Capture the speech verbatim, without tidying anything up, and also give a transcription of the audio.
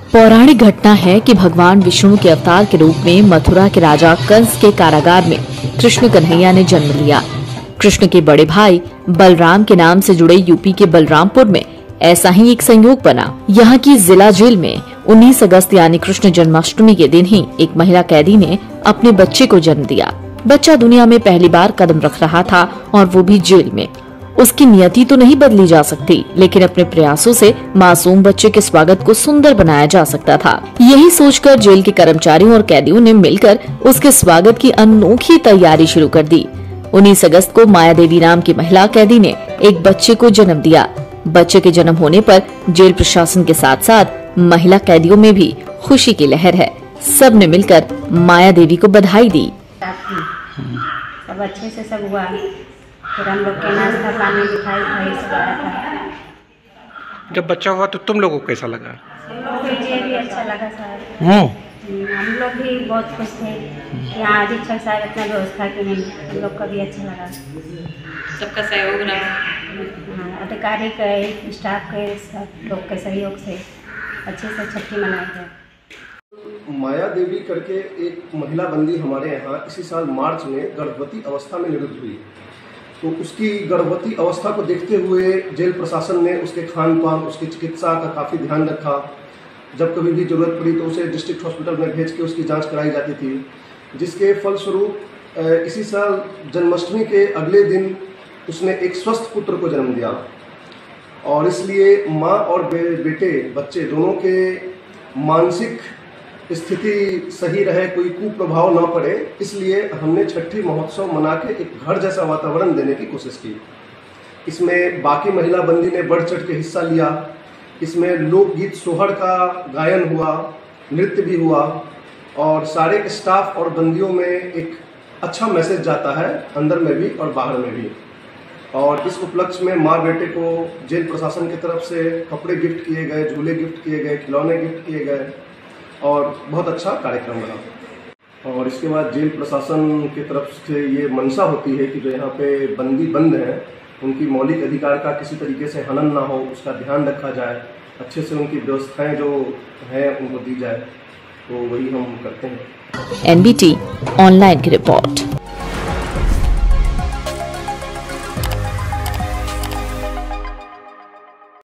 पौराणिक घटना है कि भगवान विष्णु के अवतार के रूप में मथुरा के राजा कंस के कारागार में कृष्ण कन्हैया ने जन्म लिया। कृष्ण के बड़े भाई बलराम के नाम से जुड़े यूपी के बलरामपुर में ऐसा ही एक संयोग बना। यहाँ की जिला जेल में उन्नीस अगस्त यानी कृष्ण जन्माष्टमी के दिन ही एक महिला कैदी ने अपने बच्चे को जन्म दिया। बच्चा दुनिया में पहली बार कदम रख रहा था और वो भी जेल में। उसकी नियति तो नहीं बदली जा सकती, लेकिन अपने प्रयासों से मासूम बच्चे के स्वागत को सुंदर बनाया जा सकता था। यही सोचकर जेल के कर्मचारियों और कैदियों ने मिलकर उसके स्वागत की अनोखी तैयारी शुरू कर दी। उन्नीस अगस्त को माया देवी नाम की महिला कैदी ने एक बच्चे को जन्म दिया। बच्चे के जन्म होने पर जेल प्रशासन के साथ साथ महिला कैदियों में भी खुशी की लहर है। सब ने मिलकर माया देवी को बधाई दी। सब अच्छे से सब हुआ, फिर हम लोग के नाश्ता पानी मिठाई खाई सब आया था। जब बच्चा हुआ तो तुम लोगों को कैसा लगा? मुझे भी अच्छा लगा सर। हम्म हम लोग भी बहुत खुश थे। यहाँ अधीक्षक साहब इतना व्यवस्था की नहीं, हम लोग को भी अच्छा लगा। सबका सहयोग रहा, हाँ, अधिकारी के, स्टाफ के, सब लोग के सहयोग से अच्छे से छठी मनाई है। माया देवी करके एक महिला बंदी हमारे यहाँ इसी साल मार्च में गर्भवती अवस्था में निरुद्ध हुई। तो उसकी गर्भवती अवस्था को देखते हुए जेल प्रशासन ने उसके खान पान, उसकी चिकित्सा का काफ़ी ध्यान रखा। जब कभी भी जरूरत पड़ी तो उसे डिस्ट्रिक्ट हॉस्पिटल में भेज के उसकी जांच कराई जाती थी, जिसके फलस्वरूप इसी साल जन्माष्टमी के अगले दिन उसने एक स्वस्थ पुत्र को जन्म दिया। और इसलिए माँ और बे, बेटे बच्चे दोनों के मानसिक स्थिति सही रहे, कोई कुप्रभाव ना पड़े, इसलिए हमने छठी महोत्सव मना के एक घर जैसा वातावरण देने की कोशिश की। इसमें बाकी महिला बंदी ने बढ़ चढ़ के हिस्सा लिया। इसमें लोकगीत सोहर का गायन हुआ, नृत्य भी हुआ और सारे स्टाफ और बंदियों में एक अच्छा मैसेज जाता है, अंदर में भी और बाहर में भी। और इस उपलक्ष्य में माँ बेटे को जेल प्रशासन की तरफ से कपड़े गिफ्ट किए गए, झूले गिफ्ट किए गए, खिलौने गिफ्ट किए गए और बहुत अच्छा कार्यक्रम रहा। और इसके बाद जेल प्रशासन की तरफ से ये मंशा होती है कि जो यहाँ पे बंदी बंद हैं उनकी मौलिक अधिकार का किसी तरीके से हनन ना हो, उसका ध्यान रखा जाए, अच्छे से उनकी व्यवस्थाएं जो हैं उनको दी जाए, तो वही हम करते हैं। एन बी टी ऑनलाइन की रिपोर्ट।